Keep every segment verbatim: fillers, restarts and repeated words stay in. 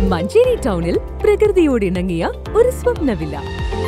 മഞ്ചേരി ടൗണിൽ പ്രകൃതിയോട് ഇണങ്ങിയ ഒരു സ്വപ്ന വില്ല.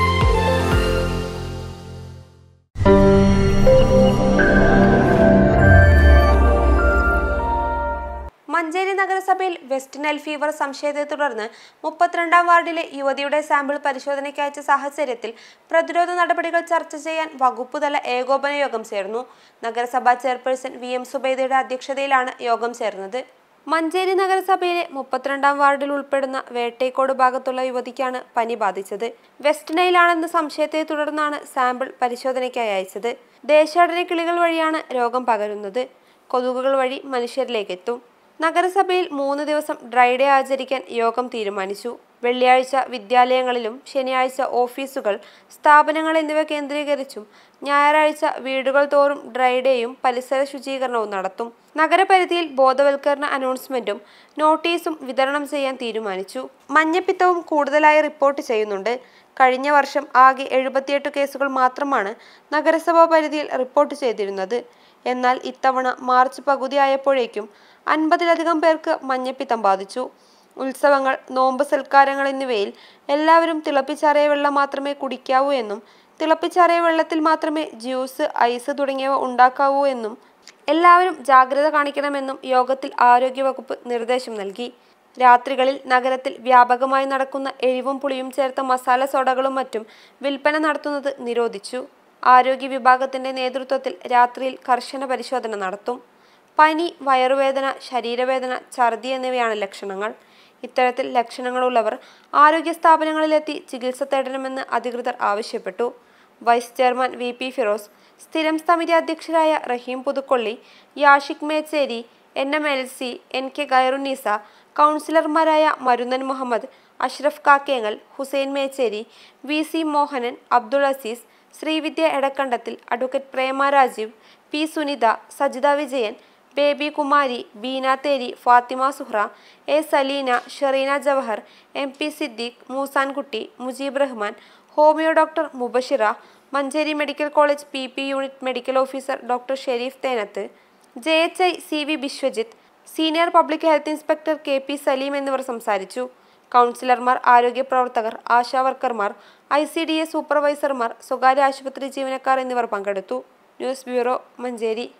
മഞ്ചേരി നഗരസഭയിൽ വെസ്റ്റ് നൈൽ ഫീവർ സംശയത്തെ തുടർന്ന് മുപ്പത്തിരണ്ടാം വാർഡിലെ യുവതിയുടെ സാമ്പിൾ പരിശോധനയ്ക്ക് അയച്ച സാഹചര്യത്തിൽ പ്രതിരോധ നടപടികൾ ചർച്ച ചെയ്യാൻ വകുപ്പുതല ഏകോപന യോഗം ചേർന്നു. നഗരസഭാ ചെയർപേഴ്സൺ വി എം സുബൈദയുടെ അധ്യക്ഷതയിലാണ് യോഗം ചേർന്നത്. മഞ്ചേരി നഗരസഭയിലെ മുപ്പത്തിരണ്ടാം വാർഡിൽ ഉൾപ്പെടുന്ന വേട്ടേക്കോട് ഭാഗത്തുള്ള യുവതിക്കാണ് പനി ബാധിച്ചത്. വെസ്റ്റ് നൈലാണെന്ന സംശയത്തെ തുടർന്നാണ് സാമ്പിൾ പരിശോധനയ്ക്കായി അയച്ചത്. ദേശാടന കിളികൾ വഴിയാണ് രോഗം പകരുന്നത്. കൊതുകുകൾ വഴി മനുഷ്യരിലേക്ക് എത്തും. നഗരസഭയിൽ മൂന്ന് ദിവസം ഡ്രൈ ഡേ ആചരിക്കാൻ യോഗം തീരുമാനിച്ചു. വെള്ളിയാഴ്ച വിദ്യാലയങ്ങളിലും ശനിയാഴ്ച ഓഫീസുകൾ, സ്ഥാപനങ്ങൾ എന്നിവ കേന്ദ്രീകരിച്ചും ഞായറാഴ്ച വീടുകൾ തോറും ഡ്രൈ ഡേയും പരിസര ശുചീകരണവും നടത്തും. നഗരപരിധിയിൽ ബോധവൽക്കരണ അനൗൺസ്മെന്റും നോട്ടീസും വിതരണം ചെയ്യാൻ തീരുമാനിച്ചു. മഞ്ഞപ്പിത്തവും കൂടുതലായി റിപ്പോർട്ട് ചെയ്യുന്നുണ്ട്. കഴിഞ്ഞ വർഷം ആകെ എഴുപത്തിയെട്ട് കേസുകൾ മാത്രമാണ് നഗരസഭാ പരിധിയിൽ റിപ്പോർട്ട് ചെയ്തിരുന്നത്. എന്നാൽ ഇത്തവണ മാർച്ച് പകുതിയായപ്പോഴേക്കും അൻപതിലധികം പേർക്ക് മഞ്ഞപ്പിത്തം ബാധിച്ചു. ഉത്സവങ്ങൾ, നോമ്പ് സൽക്കാരങ്ങൾ എന്നിവയിൽ എല്ലാവരും തിളപ്പിച്ചാറിയ വെള്ളം മാത്രമേ കുടിക്കാവൂ എന്നും തിളപ്പിച്ചാറിയ വെള്ളത്തിൽ മാത്രമേ ജ്യൂസ്, ഐസ് തുടങ്ങിയവ ഉണ്ടാക്കാവൂ എന്നും എല്ലാവരും ജാഗ്രത കാണിക്കണമെന്നും യോഗത്തിൽ ആരോഗ്യവകുപ്പ് നിർദ്ദേശം നൽകി. രാത്രികളിൽ നഗരത്തിൽ വ്യാപകമായി നടക്കുന്ന എരിവും പുളിയും ചേർത്ത മസാല സോഡകളും മറ്റും വിൽപ്പന നടത്തുന്നത് നിരോധിച്ചു. ആരോഗ്യ വിഭാഗത്തിന്റെ നേതൃത്വത്തിൽ രാത്രിയിൽ കർശന പരിശോധന നടത്തും. പനി, വയറുവേദന, ശരീരവേദന, ഛർദി എന്നിവയാണ് ലക്ഷണങ്ങൾ. ഇത്തരത്തിൽ ലക്ഷണങ്ങളുള്ളവർ ആരോഗ്യ സ്ഥാപനങ്ങളിലെത്തി ചികിത്സ തേടണമെന്ന് അധികൃതർ ആവശ്യപ്പെട്ടു. Vice chairman V P Firoz, സ്ഥിരം സമിതി അധ്യക്ഷരായ Rahim Puthukkolli, Yashik Mecheri, N M L C, N K Khairunnisa, കൗൺസിലർമാരായ Marunnan Muhammad, Ashraf Kakkengal, Hussain Mecheri, V C Mohanan, Abdul Aziz, Srividya Edakkandathil, advocate Prema Rajeev, P Sunitha, Sajitha Vijayan, Baby Kumari, Beena Theri, Fathima Suhra, A Saleena, Sherina Jawahar, M P Siddique, Moosankutty, Mujeeb Rahman, homeo doctor Mubashira, Manjeri medical college P P unit medical officer doctor Sherif Thenath, J H I C V Biswajith, senior public health inspector K P Salim എന്നിവർ സംസാരിച്ചു. കൗൺസിലർമാർ, ആരോഗ്യ പ്രവർത്തകർ, ആശാവർക്കർമാർ, I C D A സൂപ്പർവൈസർമാർ, സ്വകാര്യ ആശുപത്രി ജീവനക്കാർ എന്നിവർ പങ്കെടുത്തു. News bureau, Manjeri.